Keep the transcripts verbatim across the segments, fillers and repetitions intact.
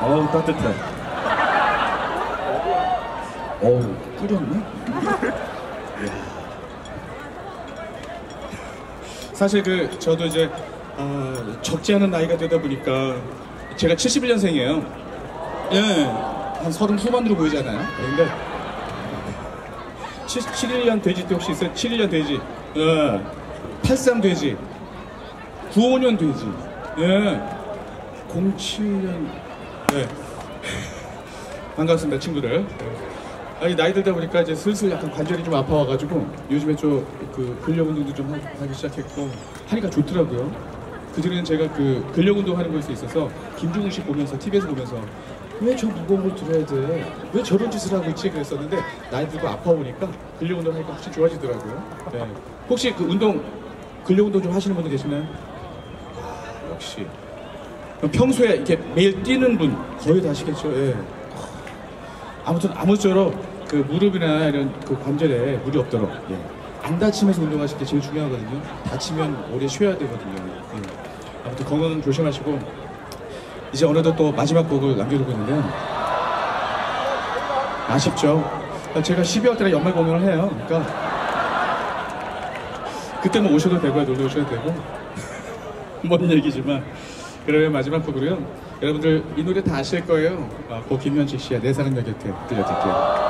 어우, 따뜻해. 어우, 끓였네? 사실 그 저도 이제 어, 적지 않은 나이가 되다 보니까 제가 칠십일 년생이에요. 예, 한 서른 후반으로 보이잖아요. 근데 칠십일 년 돼지 때 혹시 있어요? 칠십일 년 돼지, 예, 팔십삼 돼지, 구십오 년 돼지, 예, 공칠 년, 예. 반갑습니다, 친구들. 아니, 나이 들다 보니까 이제 슬슬 약간 관절이 좀 아파와가지고 요즘에 좀 그 근력 운동도 좀 하기 시작했고 하니까 좋더라고요. 그전에는 제가 그 근력 운동 하는 것에 있어서 김종국 씨 보면서 티비에서 보면서 왜 저 무거운 걸 들어야 돼? 왜 저런 짓을 하고 있지? 그랬었는데 나이 들고 아파 보니까 근력 운동 하니까 훨씬 좋아지더라고요. 네. 혹시 그 운동 근력 운동 좀 하시는 분들 계시나요? 아, 역시. 평소에 이렇게 매일 뛰는 분 거의 다 아시겠죠? 예. 아무튼 아무쪼록 그 무릎이나 이런 그 관절에 무리 없도록, 예, 안 다치면서 운동하실 때 제일 중요하거든요. 다치면 오래 쉬어야 되거든요. 예. 아무튼 건강 조심하시고 이제 어느덧 또 마지막 곡을 남겨두고 있는데요. 아쉽죠? 제가 십이월 달에 연말 공연을 해요. 그러니까 그때 뭐 오셔도 되고요, 놀러 오셔도 되고 뭔 얘기지만 그러면 마지막 곡으로요. 여러분들 이 노래 다 아실 거예요. 아, 고 김현식 씨의 내 사랑 너 곁에 들려드릴게요.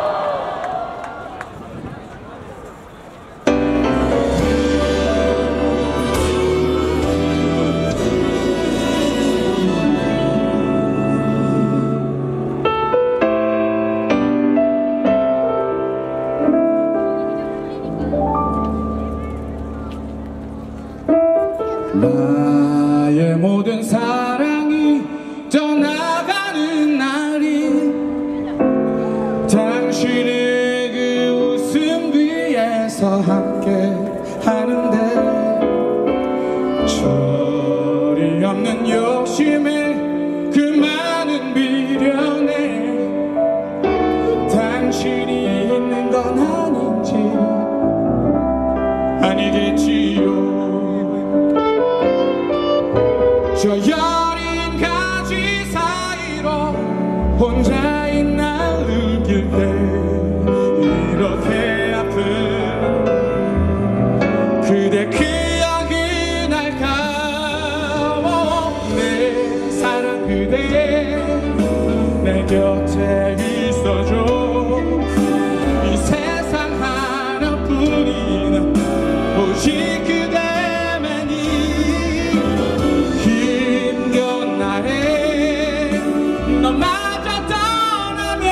나의 모든 사랑이 떠나가는 날이 당신의 그 웃음 위에서 함께 하는데 철이 없는 욕심에 그 많은 미련에 당신이 있는 건 아닌지 아니겠지요. 저 여린 가지 사이로 혼자인 날 느낄 때 이렇게 아픈 그대 기억이 날까워. 내 사랑 그대 내 곁에 있어줘. 이 세상 하나뿐인 오직 그대 너마저 떠나면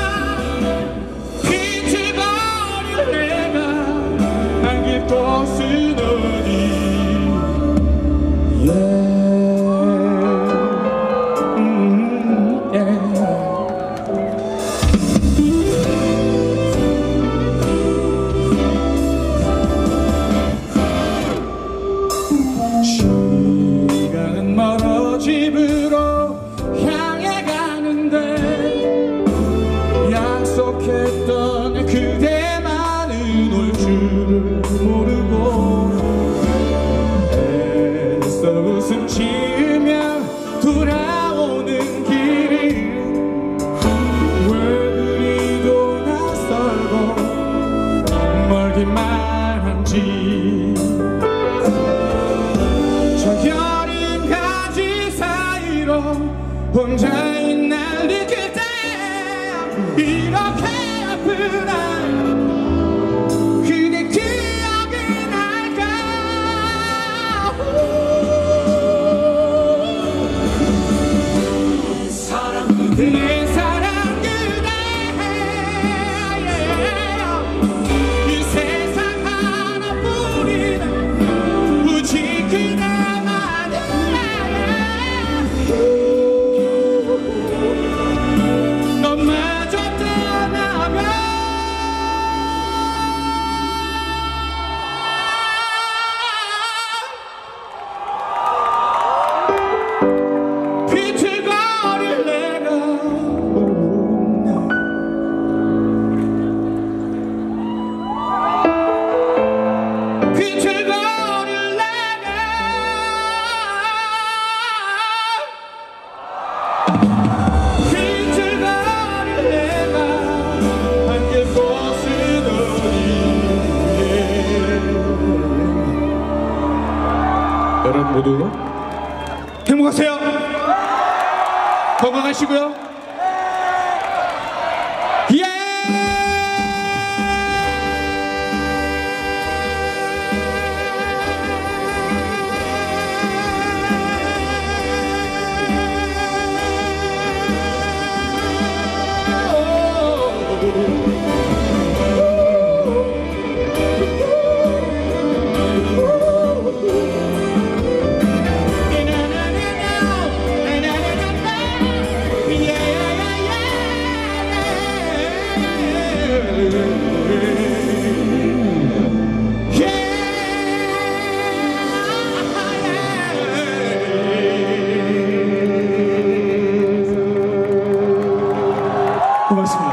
비틀거릴 내가 안길 곳은 어디. yeah. 음, yeah. 시간은 멀어 집으로 약속했던 그대만은 올 줄을 모르고 애써 웃음 지으며 돌아오는 길이 왜 그리도 낯설고 멀기만 한지. 저 여린 가지 사이로 혼자인 날 느낄 때 이렇게 아픈 날 그대 기억이 날까. 모두 행복하세요. 건강하시고요. 예! 고맙습니다.